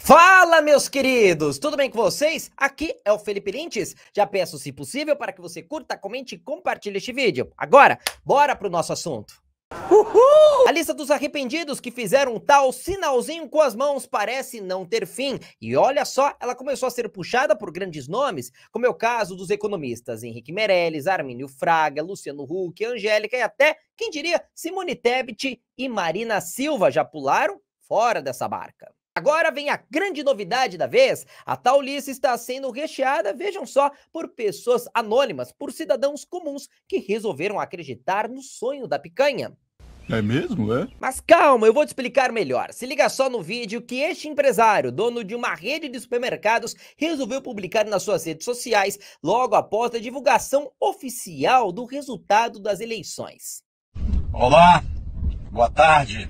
Fala, meus queridos! Tudo bem com vocês? Aqui é o Felipe Lintz. Já peço, se possível, para que você curta, comente e compartilhe este vídeo. Agora, bora pro nosso assunto. Uhul! A lista dos arrependidos que fizeram um tal sinalzinho com as mãos parece não ter fim. E olha só, ela começou a ser puxada por grandes nomes, como é o caso dos economistas Henrique Meirelles, Armínio Fraga, Luciano Huck, Angélica e até, quem diria, Simone Tebet e Marina Silva já pularam fora dessa barca. Agora vem a grande novidade da vez, a tal lista está sendo recheada, vejam só, por pessoas anônimas, por cidadãos comuns que resolveram acreditar no sonho da picanha. É mesmo, é? Mas calma, eu vou te explicar melhor. Se liga só no vídeo que este empresário, dono de uma rede de supermercados, resolveu publicar nas suas redes sociais logo após a divulgação oficial do resultado das eleições. Olá, boa tarde.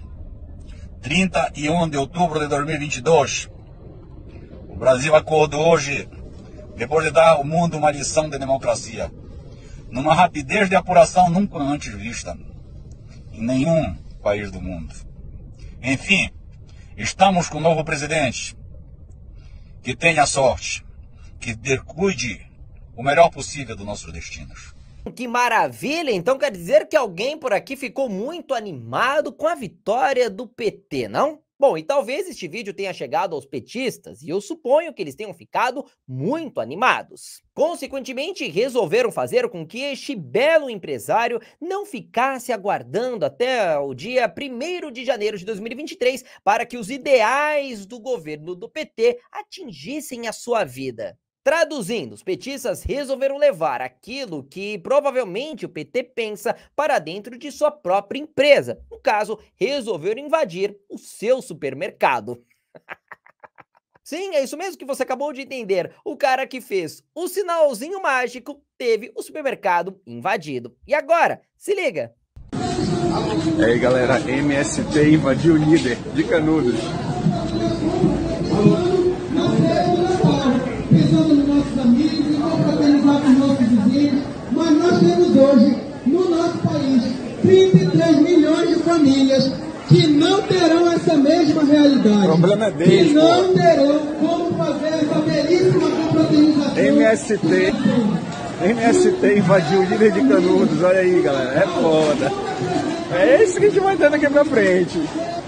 31 de outubro de 2022. O Brasil acordou hoje, depois de dar ao mundo uma lição de democracia, numa rapidez de apuração nunca antes vista em nenhum país do mundo. Enfim, estamos com um novo presidente, que tenha sorte, que cuide o melhor possível dos nossos destinos. Que maravilha! Então quer dizer que alguém por aqui ficou muito animado com a vitória do PT, não? Bom, e talvez este vídeo tenha chegado aos petistas, e eu suponho que eles tenham ficado muito animados. Consequentemente, resolveram fazer com que este belo empresário não ficasse aguardando até o dia 1º de janeiro de 2023 para que os ideais do governo do PT atingissem a sua vida. Traduzindo, os petistas resolveram levar aquilo que provavelmente o PT pensa para dentro de sua própria empresa. No caso, resolveram invadir o seu supermercado. Sim, é isso mesmo que você acabou de entender. O cara que fez o sinalzinho mágico teve o supermercado invadido. E agora, se liga! E aí, galera, MST invadiu o líder de Canudos. Pensando nos nossos amigos e confraternizar com os nossos vizinhos, mas nós temos hoje, no nosso país, 33 milhões de famílias que não terão essa mesma realidade. O problema é deles, que não terão como fazer essa belíssima confraternização. MST invadiu o líder de Canudos, olha aí, galera, é foda. É isso que a gente vai ter daqui pra frente.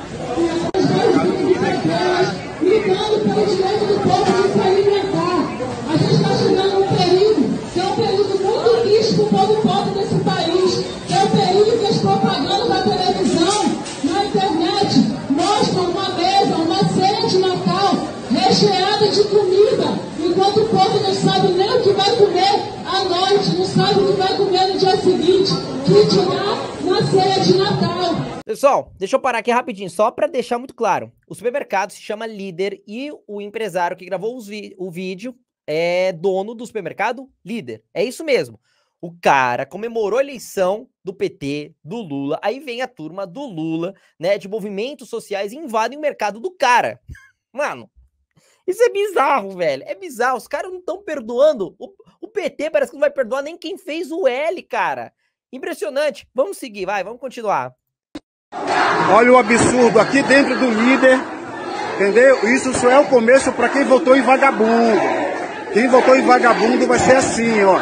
Brigando pelo direito do povo de se alimentar. A gente está chegando num período que é um período muito triste para o povo pobre desse país. É o período que as propagandas da televisão, na internet, mostram uma mesa, uma ceia de Natal recheada de comida, enquanto o povo não sabe nem o que vai comer à noite, não sabe o que vai comer no dia seguinte, que dirá na ceia de Natal. Pessoal, deixa eu parar aqui rapidinho, só para deixar muito claro. O supermercado se chama Líder e o empresário que gravou o vídeo é dono do supermercado Líder. É isso mesmo. O cara comemorou a eleição do PT, do Lula, aí vem a turma do Lula, né, de movimentos sociais e invadem o mercado do cara. Mano, isso é bizarro, velho. É bizarro. Os caras não estão perdoando. O PT parece que não vai perdoar nem quem fez o L, cara. Impressionante. Vamos seguir, vai, vamos continuar. Olha o absurdo aqui dentro do líder, entendeu? Isso só é o começo para quem votou em vagabundo. Quem votou em vagabundo vai ser assim, ó.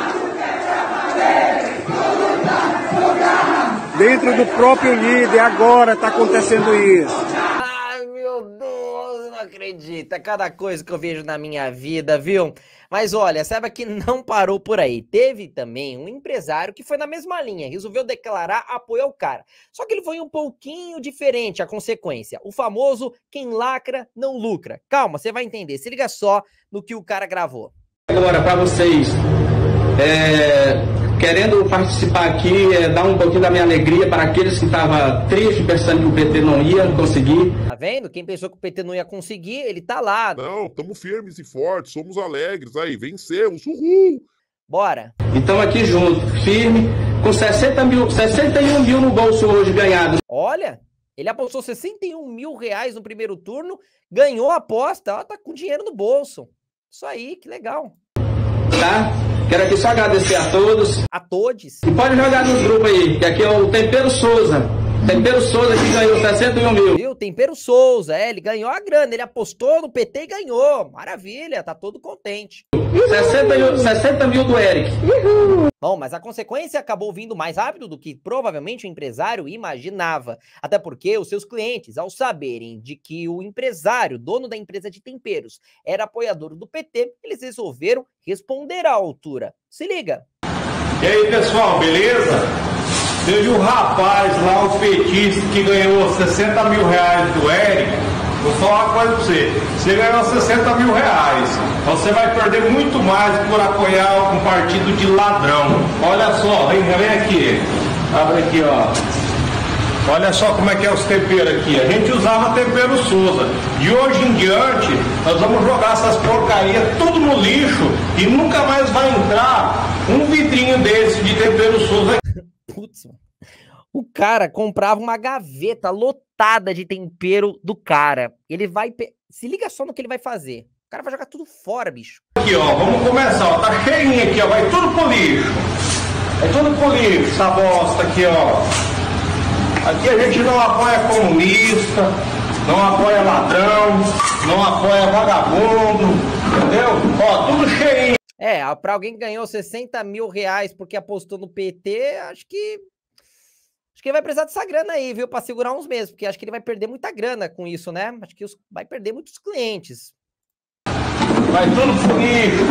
Dentro do próprio líder, agora tá acontecendo isso. Ai, meu Deus, eu não acredito. É cada coisa que eu vejo na minha vida, viu? Mas olha, saiba que não parou por aí. Teve também um empresário que foi na mesma linha, resolveu declarar apoio ao cara. Só que ele foi um pouquinho diferente a consequência. O famoso quem lacra não lucra. Calma, você vai entender. Se liga só no que o cara gravou. Agora, para vocês, querendo participar aqui, dar um pouquinho da minha alegria para aqueles que estavam tristes, pensando que o PT não ia conseguir. Tá vendo? Quem pensou que o PT não ia conseguir, ele tá lá. Não, estamos firmes e fortes, somos alegres, aí, vencemos, uhul! Bora! Então aqui junto, firme, com 61 mil no bolso hoje ganhados. Olha, ele apostou 61 mil reais no primeiro turno, ganhou a aposta, ó, tá com dinheiro no bolso. Isso aí, que legal. Tá? Quero aqui só agradecer a todos. A todos. E pode jogar nos grupos aí, que aqui é o Tempero Souza. Tempero Souza que ganhou 61 mil. Viu? Tempero Souza, ele ganhou a grana, ele apostou no PT e ganhou. Maravilha, tá todo contente. 60 mil do Eric. Bom, mas a consequência acabou vindo mais rápido do que provavelmente o empresário imaginava. Até porque os seus clientes, ao saberem de que o empresário, dono da empresa de temperos, era apoiador do PT, eles resolveram responder à altura. Se liga. E aí, pessoal, beleza? Teve um rapaz lá, o petista, que ganhou 60 mil reais do Eric. Vou falar uma coisa pra você. Você ganhou 60 mil reais. Você vai perder muito mais por apoiar um partido de ladrão. Olha só, vem aqui. Abre aqui, ó. Olha só como é que é os temperos aqui. A gente usava tempero Souza. De hoje em diante, nós vamos jogar essas porcarias tudo no lixo e nunca mais vai entrar um vidrinho desse de tempero Souza. Putz, o cara comprava uma gaveta lotada de tempero do cara. Ele vai... Se liga só no que ele vai fazer. O cara vai jogar tudo fora, bicho. Aqui, ó, vamos começar, ó. Tá cheinho aqui, ó. Vai tudo pro lixo. Vai tudo pro lixo, essa bosta aqui, ó. Aqui a gente não apoia comunista, não apoia ladrão, não apoia vagabundo, entendeu? Ó, tudo cheinho. Pra alguém que ganhou 60 mil reais porque apostou no PT, acho que ele vai precisar dessa grana aí, viu? Pra segurar uns meses, porque acho que ele vai perder muita grana com isso, né? Acho que vai perder muitos clientes. Vai tudo pro lixo.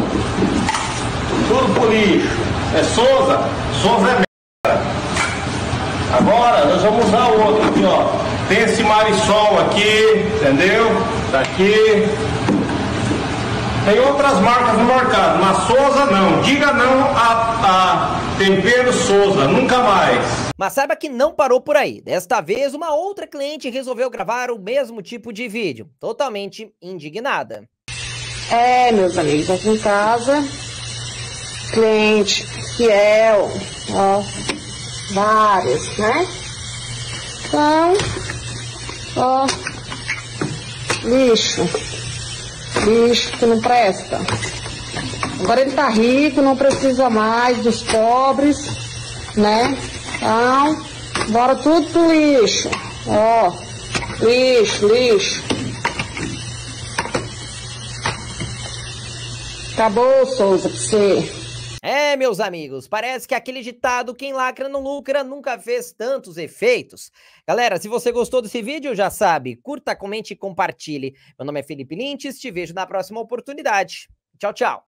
Tudo pro lixo. É Souza? Souza é merda. Agora nós vamos usar o outro aqui, ó. Tem esse Marisol aqui, entendeu? Daqui. Tem outras marcas no mercado, mas Souza não. Diga não a Tempero Souza, nunca mais. Mas saiba que não parou por aí. Desta vez, uma outra cliente resolveu gravar o mesmo tipo de vídeo, totalmente indignada. Meus amigos, aqui em casa, cliente fiel, ó, várias, né? Então, ó, lixo que não presta. Agora ele tá rico, não precisa mais dos pobres, né? Então, bora tudo pro lixo. Ó, lixo. Acabou, Souza, pra você. Meus amigos, parece que aquele ditado, quem lacra não lucra, nunca fez tantos efeitos. Galera, se você gostou desse vídeo, já sabe, curta, comente e compartilhe. Meu nome é Felipe Lintz, te vejo na próxima oportunidade. Tchau, tchau.